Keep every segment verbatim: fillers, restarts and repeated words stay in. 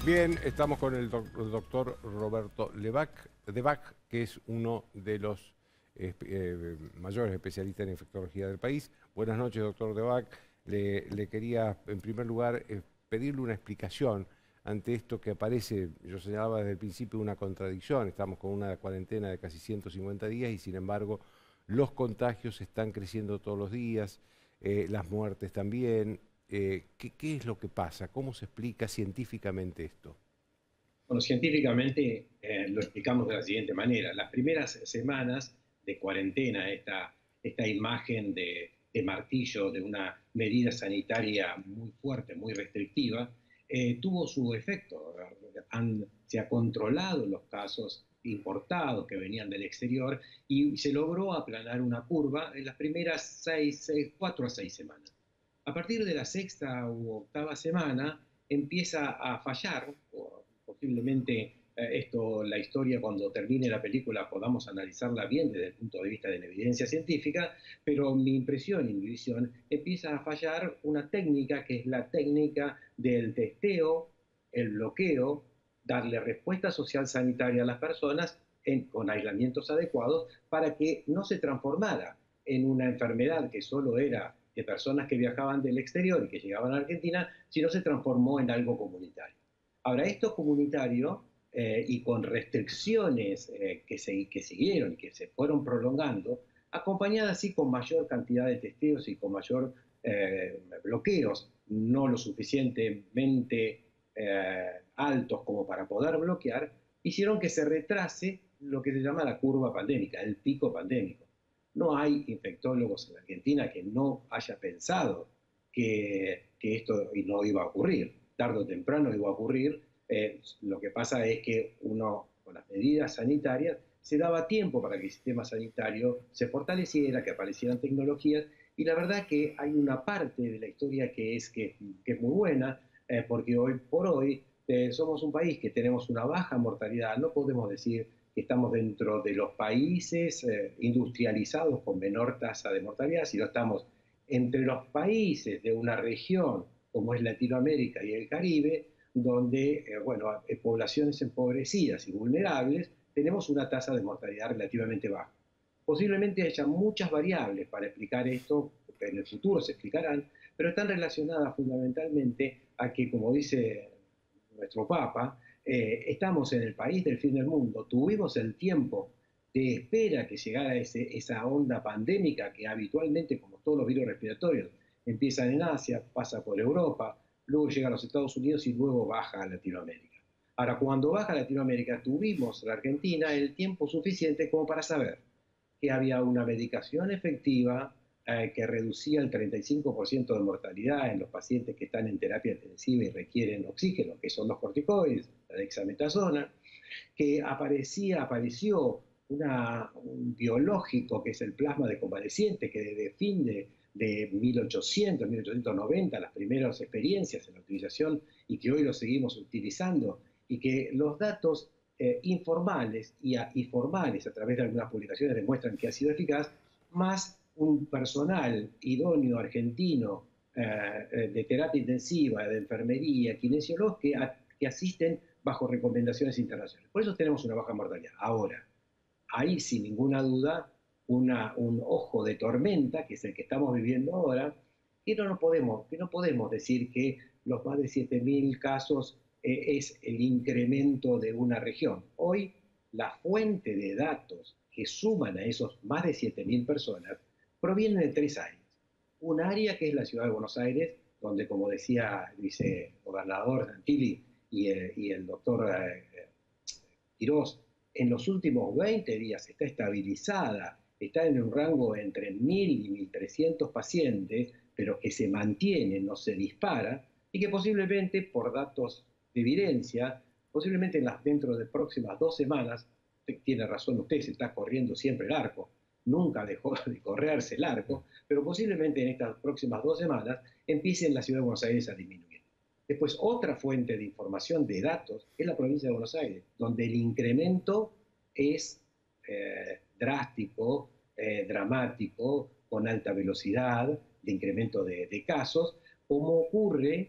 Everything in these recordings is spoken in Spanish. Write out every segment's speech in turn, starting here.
Bien, estamos con el, doc- el doctor Roberto Levac, Devac, que es uno de los eh, eh, mayores especialistas en infectología del país. Buenas noches, doctor Devac. Le, le quería, en primer lugar, eh, pedirle una explicación ante esto que aparece, yo señalaba desde el principio, una contradicción. Estamos con una cuarentena de casi ciento cincuenta días y, sin embargo, los contagios están creciendo todos los días, eh, las muertes también. Eh, ¿qué, qué es lo que pasa? ¿Cómo se explica científicamente esto? Bueno, científicamente eh, lo explicamos de la siguiente manera. Las primeras semanas de cuarentena, esta, esta imagen de, de martillo de una medida sanitaria muy fuerte, muy restrictiva, eh, tuvo su efecto. Han, se ha controlado los casos importados que venían del exterior y se logró aplanar una curva en las primeras seis, seis, cuatro a seis semanas. A partir de la sexta u octava semana empieza a fallar, o posiblemente eh, esto, la historia cuando termine la película podamos analizarla bien desde el punto de vista de la evidencia científica, pero mi impresión y mi visión empieza a fallar una técnica que es la técnica del testeo, el bloqueo, darle respuesta social sanitaria a las personas en, con aislamientos adecuados para que no se transformara en una enfermedad que solo era de personas que viajaban del exterior y que llegaban a Argentina, sino se transformó en algo comunitario. Ahora, esto comunitario eh, y con restricciones eh, que, se, que siguieron y que se fueron prolongando, acompañadas así con mayor cantidad de testeos y con mayor eh, bloqueos, no lo suficientemente eh, altos como para poder bloquear, hicieron que se retrase lo que se llama la curva pandémica, el pico pandémico. No hay infectólogos en Argentina que no haya pensado que, que esto no iba a ocurrir. Tarde o temprano iba a ocurrir. Eh, lo que pasa es que uno, con las medidas sanitarias, se daba tiempo para que el sistema sanitario se fortaleciera, que aparecieran tecnologías, y la verdad que hay una parte de la historia que es, que, que es muy buena, eh, porque hoy por hoy eh, somos un país que tenemos una baja mortalidad. No podemos decir que estamos dentro de los países eh, industrializados con menor tasa de mortalidad, sino estamos entre los países de una región como es Latinoamérica y el Caribe, donde, eh, bueno, eh, poblaciones empobrecidas y vulnerables, tenemos una tasa de mortalidad relativamente baja. Posiblemente haya muchas variables para explicar esto, que en el futuro se explicarán, pero están relacionadas fundamentalmente a que, como dice nuestro Papa, eh, estamos en el país del fin del mundo, tuvimos el tiempo de espera que llegara ese, esa onda pandémica que habitualmente, como todos los virus respiratorios, empiezan en Asia, pasa por Europa, luego llega a los Estados Unidos y luego baja a Latinoamérica. Ahora, cuando baja a Latinoamérica, tuvimos la Argentina el tiempo suficiente como para saber que había una medicación efectiva eh, que reducía el treinta y cinco por ciento de mortalidad en los pacientes que están en terapia intensiva y requieren oxígeno, que son los corticoides, la dexametasona, que aparecía, apareció una, un biológico que es el plasma de convalecientes, que desde fin de, de mil ochocientos, mil ochocientos noventa, las primeras experiencias en la utilización y que hoy lo seguimos utilizando, y que los datos eh, informales y, a, y formales a través de algunas publicaciones demuestran que ha sido eficaz, más un personal idóneo argentino eh, de terapia intensiva, de enfermería, kinesiólogos que, a, que asisten bajo recomendaciones internacionales. Por eso tenemos una baja mortalidad. Ahora, hay sin ninguna duda una, un ojo de tormenta, que es el que estamos viviendo ahora, que no, nos podemos, que no podemos decir que los más de siete mil casos eh, es el incremento de una región. Hoy, la fuente de datos que suman a esos más de siete mil personas provienen de tres áreas. Un área que es la ciudad de Buenos Aires, donde, como decía el vicegobernador Santilli y el, y el doctor eh, Quirós, en los últimos veinte días está estabilizada, está en un rango entre mil y mil trescientos pacientes, pero que se mantiene, no se dispara, y que posiblemente, por datos de evidencia, posiblemente en las, dentro de próximas dos semanas, tiene razón usted, se está corriendo siempre el arco, nunca dejó de correrse el arco, pero posiblemente en estas próximas dos semanas empiece en la ciudad de Buenos Aires a disminuir. Después, otra fuente de información, de datos, es la provincia de Buenos Aires, donde el incremento es eh, drástico, eh, dramático, con alta velocidad de incremento de, de casos, como ocurre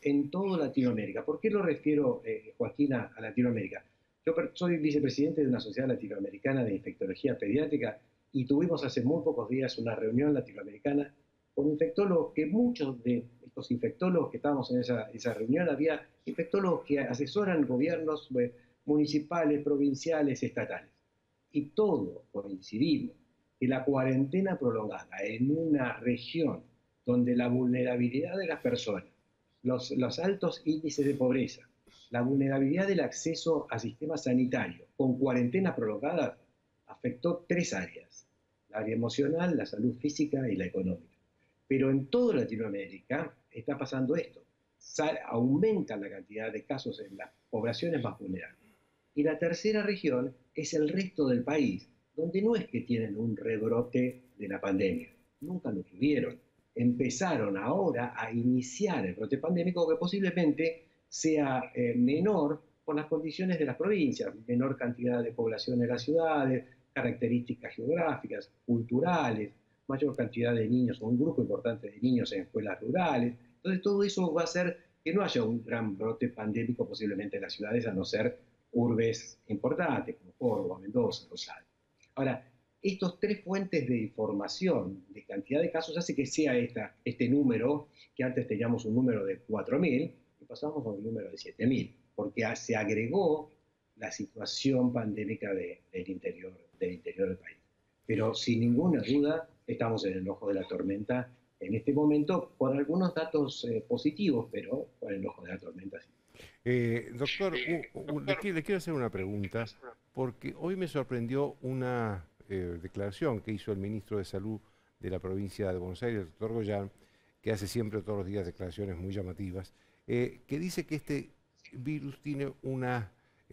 en toda Latinoamérica. ¿Por qué lo refiero, eh, Joaquín, a, a Latinoamérica? Yo soy vicepresidente de una sociedad latinoamericana de infectología pediátrica y tuvimos hace muy pocos días una reunión latinoamericana con infectólogos, que muchos de estos infectólogos que estábamos en esa, esa reunión, había infectólogos que asesoran gobiernos eh, municipales, provinciales, estatales. Y todos coincidimos que la cuarentena prolongada en una región donde la vulnerabilidad de las personas, los, los altos índices de pobreza, la vulnerabilidad del acceso a sistemas sanitarios con cuarentenas prolongadas afectó tres áreas: la área emocional, la salud física y la económica. Pero en toda Latinoamérica está pasando esto. Sal, aumenta la cantidad de casos en las poblaciones más vulnerables. Y la tercera región es el resto del país, donde no es que tienen un rebrote de la pandemia, nunca lo tuvieron. Empezaron ahora a iniciar el brote pandémico, que posiblemente sea eh, menor por las condiciones de las provincias, menor cantidad de población en las ciudades, características geográficas, culturales, mayor cantidad de niños o un grupo importante de niños en escuelas rurales. Entonces todo eso va a hacer que no haya un gran brote pandémico posiblemente en las ciudades, a no ser urbes importantes como Córdoba, Mendoza, Rosario. Ahora, estos tres fuentes de información de cantidad de casos hace que sea esta, este número, que antes teníamos un número de cuatro mil, y pasamos a un número de siete mil, porque se agregó la situación pandémica de, del, interior, del interior del país. Pero sin ninguna duda estamos en el ojo de la tormenta en este momento, con algunos datos eh, positivos, pero con el ojo de la tormenta sí. Eh, doctor, u- u- le, quiero, le quiero hacer una pregunta, porque hoy me sorprendió una eh, declaración que hizo el ministro de Salud de la provincia de Buenos Aires, el doctor Goyán, que hace siempre todos los días declaraciones muy llamativas, eh, que dice que este virus tiene una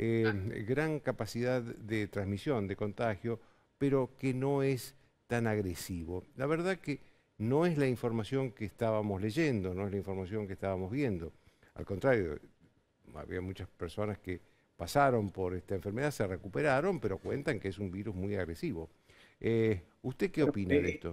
eh, gran capacidad de transmisión, de contagio, pero que no es tan agresivo. La verdad que no es la información que estábamos leyendo, no es la información que estábamos viendo. Al contrario, había muchas personas que pasaron por esta enfermedad, se recuperaron, pero cuentan que es un virus muy agresivo. Eh, ¿Usted qué Bueno, opina de eh, esto?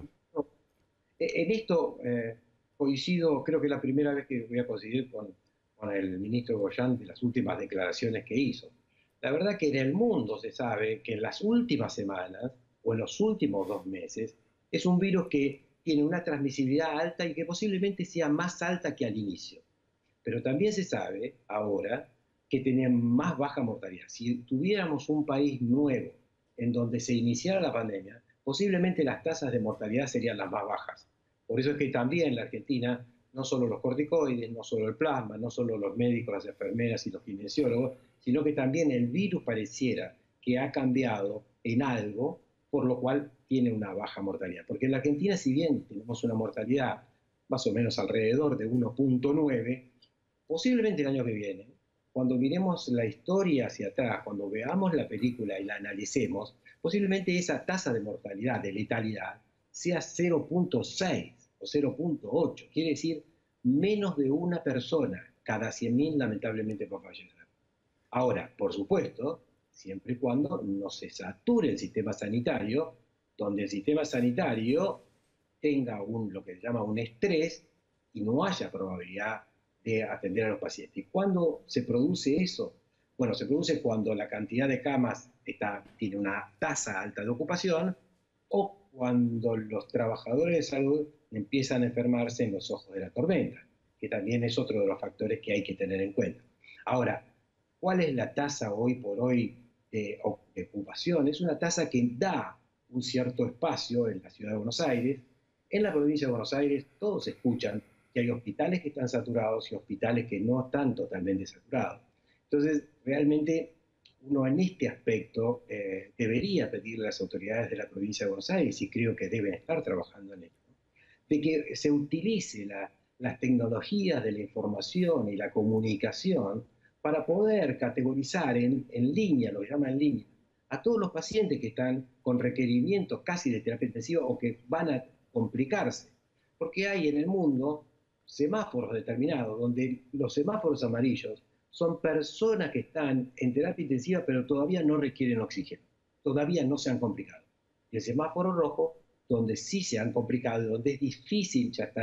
eh, en esto eh, coincido, creo que es la primera vez que voy a coincidir con, con el ministro Goyán de las últimas declaraciones que hizo. La verdad que en el mundo se sabe que en las últimas semanas o en los últimos dos meses es un virus que tiene una transmisibilidad alta y que posiblemente sea más alta que al inicio. Pero también se sabe ahora que tienen más baja mortalidad. Si tuviéramos un país nuevo en donde se iniciara la pandemia, posiblemente las tasas de mortalidad serían las más bajas. Por eso es que también en la Argentina, no solo los corticoides, no solo el plasma, no solo los médicos, las enfermeras y los kinesiólogos, sino que también el virus pareciera que ha cambiado en algo, por lo cual tiene una baja mortalidad. Porque en la Argentina, si bien tenemos una mortalidad más o menos alrededor de uno punto nueve, posiblemente el año que viene, cuando miremos la historia hacia atrás, cuando veamos la película y la analicemos, posiblemente esa tasa de mortalidad, de letalidad, sea cero punto seis o cero punto ocho. Quiere decir, menos de una persona cada cien mil lamentablemente va a fallecer. Ahora, por supuesto, siempre y cuando no se sature el sistema sanitario, donde el sistema sanitario tenga un, lo que se llama un estrés y no haya probabilidad de atender a los pacientes. ¿Cuándo se produce eso? Bueno, se produce cuando la cantidad de camas está, tiene una tasa alta de ocupación, o cuando los trabajadores de salud empiezan a enfermarse en los ojos de la tormenta, que también es otro de los factores que hay que tener en cuenta. Ahora, ¿cuál es la tasa hoy por hoy de ocupación? Es una tasa que da un cierto espacio en la ciudad de Buenos Aires. En la provincia de Buenos Aires todos escuchan que hay hospitales que están saturados y hospitales que no están totalmente saturados. Entonces, realmente uno en este aspecto eh, debería pedirle a las autoridades de la provincia de Buenos Aires, y creo que deben estar trabajando en esto, de que se utilice la, las tecnologías de la información y la comunicación para poder categorizar en, en línea, lo que llaman en línea, a todos los pacientes que están con requerimientos casi de terapia intensiva o que van a complicarse. Porque hay en el mundo semáforos determinados, donde los semáforos amarillos son personas que están en terapia intensiva pero todavía no requieren oxígeno, todavía no se han complicado. Y el semáforo rojo, donde sí se han complicado, donde es difícil, ya están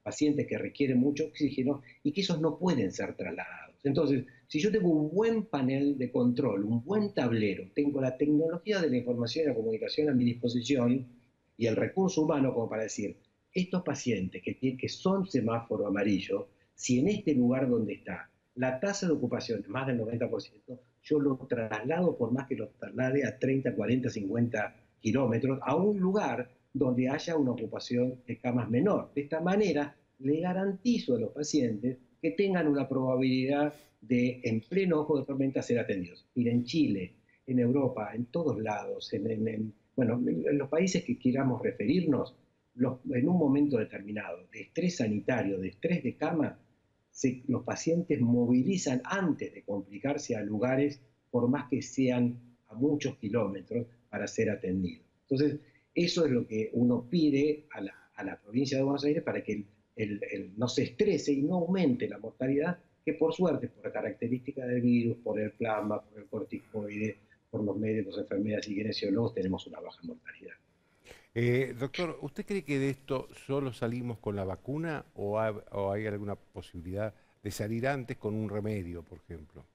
pacientes que requieren mucho oxígeno y que esos no pueden ser trasladados. Entonces, si yo tengo un buen panel de control, un buen tablero, tengo la tecnología de la información y la comunicación a mi disposición y el recurso humano como para decir, estos pacientes que, que son semáforo amarillo, si en este lugar donde está la tasa de ocupación es más del noventa por ciento, yo lo traslado, por más que lo traslade a treinta, cuarenta, cincuenta kilómetros, a un lugar donde haya una ocupación de camas menor. De esta manera, le garantizo a los pacientes que tengan una probabilidad de, en pleno ojo de tormenta, ser atendidos. Mira, en Chile, en Europa, en todos lados, en, en, en bueno, en los países que queramos referirnos, los, en un momento determinado de estrés sanitario, de estrés de cama, se, los pacientes movilizan antes de complicarse a lugares, por más que sean a muchos kilómetros, para ser atendidos. Entonces, eso es lo que uno pide a la, a la provincia de Buenos Aires para que el, el, el, no se estrese y no aumente la mortalidad, que por suerte, por la característica del virus, por el plasma, por el corticoide, por los médicos, enfermeras y kinesiólogos, tenemos una baja mortalidad. Eh, doctor, ¿usted cree que de esto solo salimos con la vacuna o, ha, o hay alguna posibilidad de salir antes con un remedio, por ejemplo?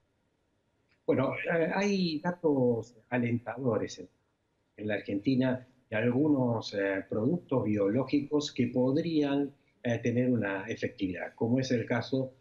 Bueno, eh, hay datos alentadores en, en la Argentina de algunos eh, productos biológicos que podrían eh, tener una efectividad, como es el caso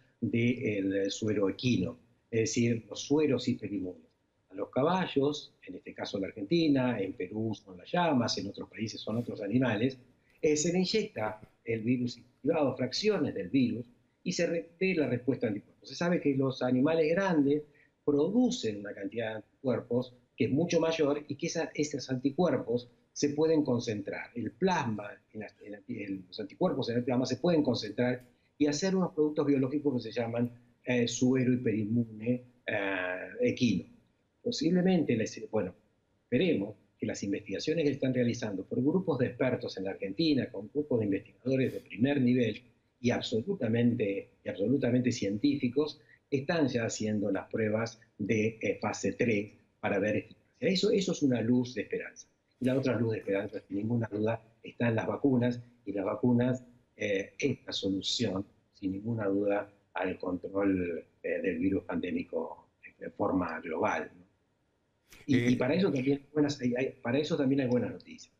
del suero equino, es decir, los sueros hiperinmunes. A los caballos, en este caso en la Argentina, en Perú son las llamas, en otros países son otros animales, eh, se le inyecta el virus inactivado, fracciones del virus, y se ve la respuesta anticuerpos. Se sabe que los animales grandes producen una cantidad de anticuerpos que es mucho mayor y que esa, esos anticuerpos se pueden concentrar. El plasma, en la, en la, en los anticuerpos en el plasma se pueden concentrar y hacer unos productos biológicos que se llaman eh, suero hiperinmune eh, equino. Posiblemente, les, bueno, esperemos que las investigaciones que están realizando por grupos de expertos en la Argentina, con grupos de investigadores de primer nivel y absolutamente, y absolutamente científicos, están ya haciendo las pruebas de eh, fase tres para ver eficacia. Eso, eso es una luz de esperanza. Y la otra luz de esperanza, sin ninguna duda, está en las vacunas, y las vacunas eh, es la solución, sin ninguna duda, al control eh, del virus pandémico de forma global, ¿no? Y, y Eh, para, eso también buenas, hay, hay, para eso también hay buenas noticias.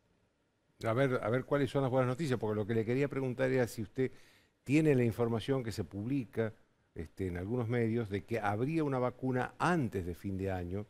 a ver, a ver cuáles son las buenas noticias, porque lo que le quería preguntar era si usted tiene la información que se publica este, en algunos medios de que habría una vacuna antes de fin de año.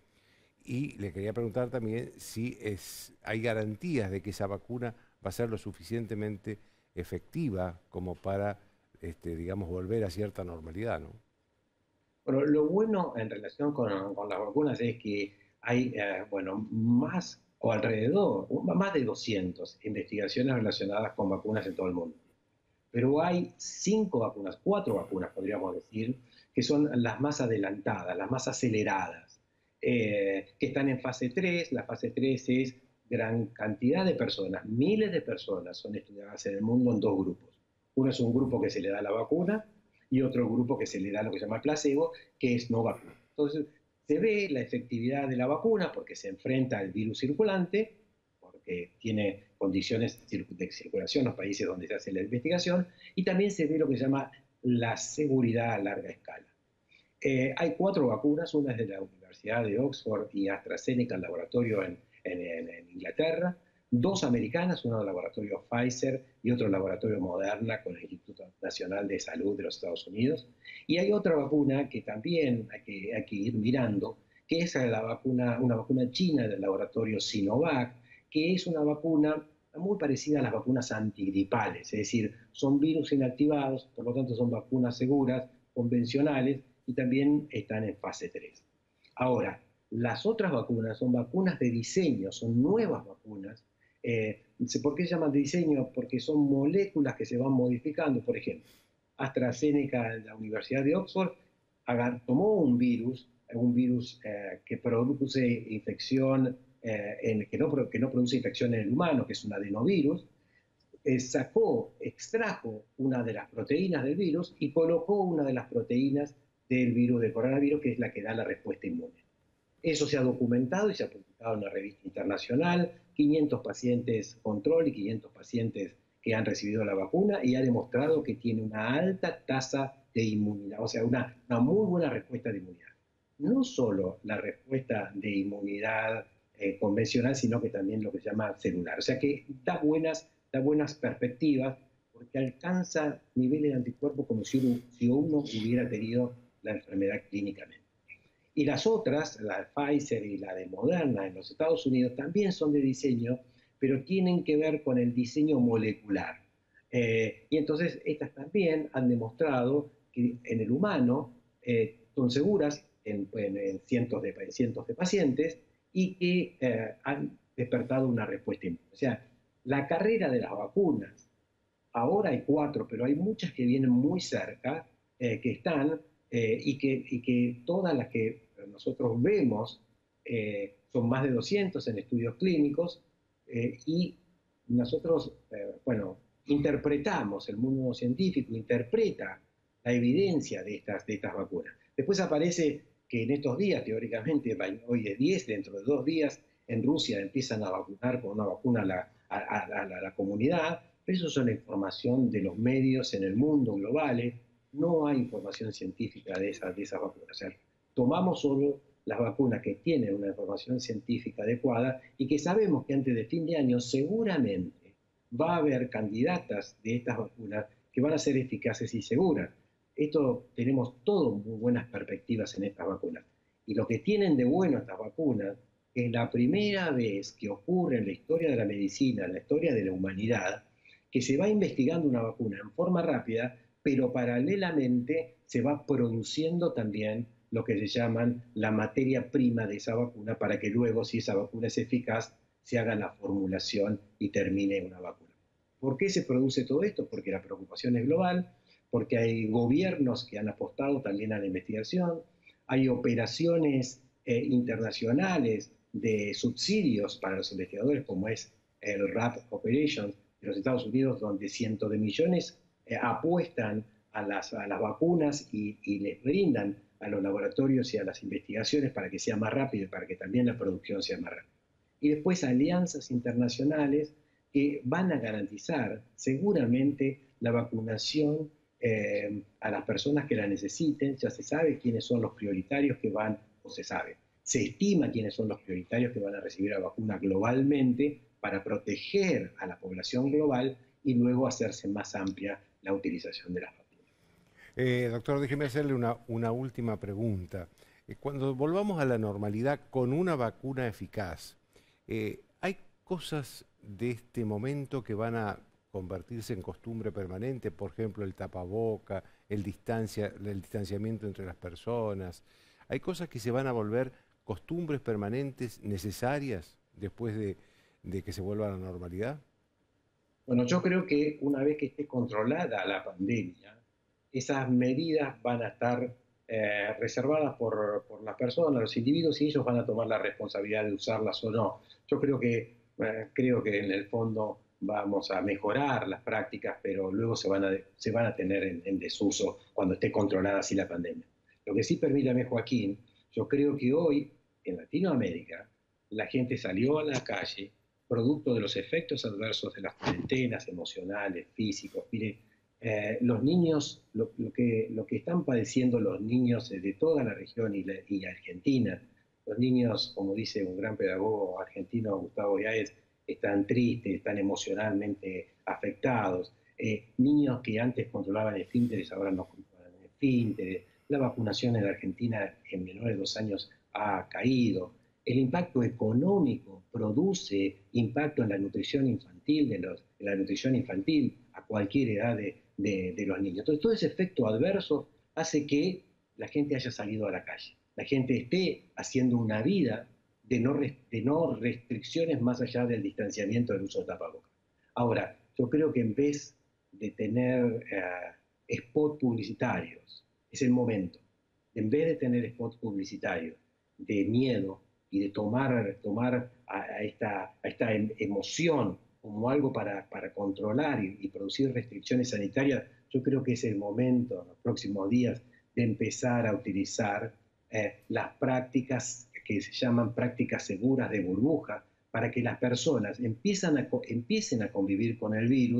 Y le quería preguntar también si es, hay garantías de que esa vacuna va a ser lo suficientemente efectiva como para, este, digamos, volver a cierta normalidad, ¿no? Bueno, lo bueno en relación con, con las vacunas es que hay, eh, bueno, más o alrededor, más de doscientas investigaciones relacionadas con vacunas en todo el mundo. Pero hay cinco vacunas, cuatro vacunas, podríamos decir, que son las más adelantadas, las más aceleradas, eh, que están en fase tres. La fase tres es gran cantidad de personas, miles de personas son estudiadas en el mundo en dos grupos. Uno es un grupo que se le da la vacuna y otro grupo que se le da lo que se llama placebo, que es no vacuna. Entonces, se ve la efectividad de la vacuna porque se enfrenta al virus circulante, porque tiene condiciones de circulación en los países donde se hace la investigación, y también se ve lo que se llama la seguridad a larga escala. Eh, hay cuatro vacunas, una es de la Universidad de Oxford y AstraZeneca, el laboratorio en, en, en Inglaterra, dos americanas, uno del laboratorio Pfizer y otro del laboratorio Moderna con el Instituto Nacional de Salud de los Estados Unidos. Y hay otra vacuna que también hay que, hay que ir mirando, que es la vacuna, una vacuna china del laboratorio Sinovac, que es una vacuna muy parecida a las vacunas antigripales, es decir, son virus inactivados, por lo tanto son vacunas seguras, convencionales, y también están en fase tres. Ahora, las otras vacunas son vacunas de diseño, son nuevas vacunas. Eh, ¿Por qué se llaman de diseño? Porque son moléculas que se van modificando. Por ejemplo, AstraZeneca, la Universidad de Oxford, tomó un virus, un virus eh, que produce infección, eh, en, que, no, que no produce infección en el humano, que es un adenovirus, eh, sacó, extrajo una de las proteínas del virus y colocó una de las proteínas del virus del coronavirus, que es la que da la respuesta inmune. Eso se ha documentado y se ha publicado en una revista internacional, quinientos pacientes control y quinientos pacientes que han recibido la vacuna y ha demostrado que tiene una alta tasa de inmunidad, o sea, una, una muy buena respuesta de inmunidad. No solo la respuesta de inmunidad eh, convencional, sino que también lo que se llama celular. O sea que da buenas, da buenas perspectivas porque alcanza niveles de anticuerpos como si uno, si uno hubiera tenido la enfermedad clínicamente. Y las otras, la de Pfizer y la de Moderna en los Estados Unidos, también son de diseño, pero tienen que ver con el diseño molecular. Eh, y entonces estas también han demostrado que en el humano eh, son seguras en, en, en, cientos de, en cientos de pacientes y que eh, han despertado una respuesta inmune. O sea, la carrera de las vacunas, ahora hay cuatro, pero hay muchas que vienen muy cerca, eh, que están, eh, y, que, y que todas las que nosotros vemos eh, son más de doscientos en estudios clínicos, eh, y nosotros, eh, bueno, interpretamos, el mundo científico interpreta la evidencia de estas, de estas vacunas. Después aparece que en estos días, teóricamente, hoy es diez, dentro de dos días, en Rusia empiezan a vacunar con una vacuna a la, a, a, a la, a la comunidad. Eso es una información de los medios en el mundo globales. No hay información científica de esas, de esas vacunas. O sea, tomamos solo las vacunas que tienen una información científica adecuada y que sabemos que antes de fin de año seguramente va a haber candidatas de estas vacunas que van a ser eficaces y seguras. Esto tenemos todas muy buenas perspectivas en estas vacunas. Y lo que tienen de bueno estas vacunas es la primera vez que ocurre en la historia de la medicina, en la historia de la humanidad, que se va investigando una vacuna en forma rápida, pero paralelamente se va produciendo también lo que se llaman la materia prima de esa vacuna para que luego, si esa vacuna es eficaz, se haga la formulación y termine una vacuna. ¿Por qué se produce todo esto? Porque la preocupación es global, porque hay gobiernos que han apostado también a la investigación, hay operaciones eh, internacionales de subsidios para los investigadores, como es el R A P Operation de los Estados Unidos, donde cientos de millones eh, apuestan a las, a las vacunas y, y les brindan a los laboratorios y a las investigaciones para que sea más rápido y para que también la producción sea más rápida. Y después alianzas internacionales que van a garantizar seguramente la vacunación eh, a las personas que la necesiten. Ya se sabe quiénes son los prioritarios que van, o se sabe, se estima quiénes son los prioritarios que van a recibir la vacuna globalmente para proteger a la población global y luego hacerse más amplia la utilización de las vacunas. Eh, doctor, déjeme hacerle una, una última pregunta. Eh, cuando volvamos a la normalidad con una vacuna eficaz, eh, ¿hay cosas de este momento que van a convertirse en costumbre permanente? Por ejemplo, el tapaboca, el, distancia, el distanciamiento entre las personas. ¿Hay cosas que se van a volver costumbres permanentes necesarias después de, de que se vuelva a la normalidad? Bueno, yo creo que una vez que esté controlada la pandemia, esas medidas van a estar eh, reservadas por, por las personas, los individuos, y ellos van a tomar la responsabilidad de usarlas o no. Yo creo que, eh, creo que en el fondo vamos a mejorar las prácticas, pero luego se van a, se van a tener en, en desuso cuando esté controlada así la pandemia. Lo que sí, permítame, Joaquín, yo creo que hoy en Latinoamérica la gente salió a la calle producto de los efectos adversos de las cuarentenas emocionales, físicos. Mire, Eh, los niños, lo, lo, que, lo que están padeciendo los niños de toda la región y, la, y Argentina, los niños, como dice un gran pedagogo argentino, Gustavo Yáez, están tristes, están emocionalmente afectados. Eh, niños que antes controlaban esfínteres, ahora no controlan esfínteres. La vacunación en la Argentina en menores de dos años ha caído. El impacto económico produce impacto en la nutrición infantil, de los, en la nutrición infantil a cualquier edad de, De, de los niños. Entonces, todo ese efecto adverso hace que la gente haya salido a la calle, la gente esté haciendo una vida de no, de no restricciones más allá del distanciamiento del uso de tapabocas. Ahora, yo creo que en vez de tener eh, spots publicitarios, es el momento, en vez de tener spots publicitarios de miedo y de tomar, tomar a, a, esta, a esta emoción como algo para, para controlar y, y producir restricciones sanitarias, yo creo que es el momento, en los próximos días, de empezar a utilizar eh, las prácticas que se llaman prácticas seguras de burbuja, para que las personas empiezan a, empiecen a convivir con el virus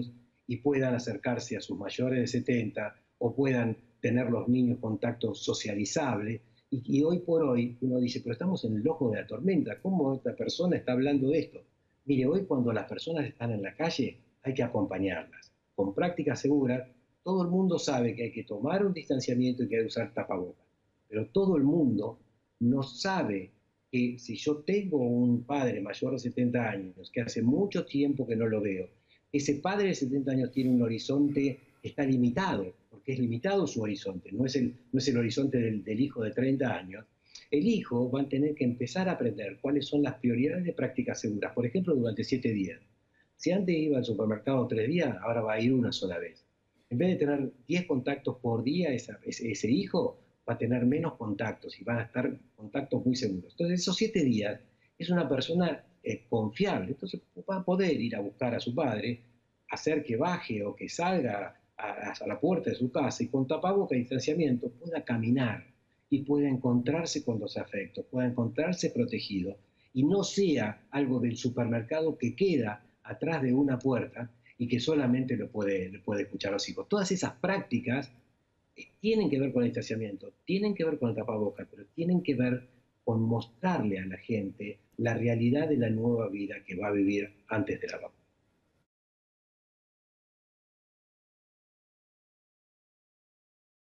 y puedan acercarse a sus mayores de setenta o puedan tener los niños contacto socializable. Y, y hoy por hoy uno dice, pero estamos en el ojo de la tormenta, ¿cómo esta persona está hablando de esto? Mire, hoy cuando las personas están en la calle hay que acompañarlas. Con prácticas seguras, todo el mundo sabe que hay que tomar un distanciamiento y que hay que usar tapabocas. Pero todo el mundo no sabe que si yo tengo un padre mayor de setenta años, que hace mucho tiempo que no lo veo, ese padre de setenta años tiene un horizonte que está limitado, porque es limitado su horizonte, no es el, no es el horizonte del, del hijo de treinta años. El hijo va a tener que empezar a aprender cuáles son las prioridades de prácticas seguras, por ejemplo, durante siete días. Si antes iba al supermercado tres días, ahora va a ir una sola vez. En vez de tener diez contactos por día, esa, ese, ese hijo va a tener menos contactos y van a estar contactos muy seguros. Entonces, esos siete días es una persona eh, confiable. Entonces, va a poder ir a buscar a su padre, hacer que baje o que salga a, a la puerta de su casa y con tapabocas y distanciamiento pueda caminar y pueda encontrarse con los afectos, pueda encontrarse protegido y no sea algo del supermercado que queda atrás de una puerta y que solamente lo puede, lo puede escuchar los hijos. Todas esas prácticas eh, tienen que ver con el distanciamiento, tienen que ver con el tapabocas, pero tienen que ver con mostrarle a la gente la realidad de la nueva vida que va a vivir antes de la vacuna.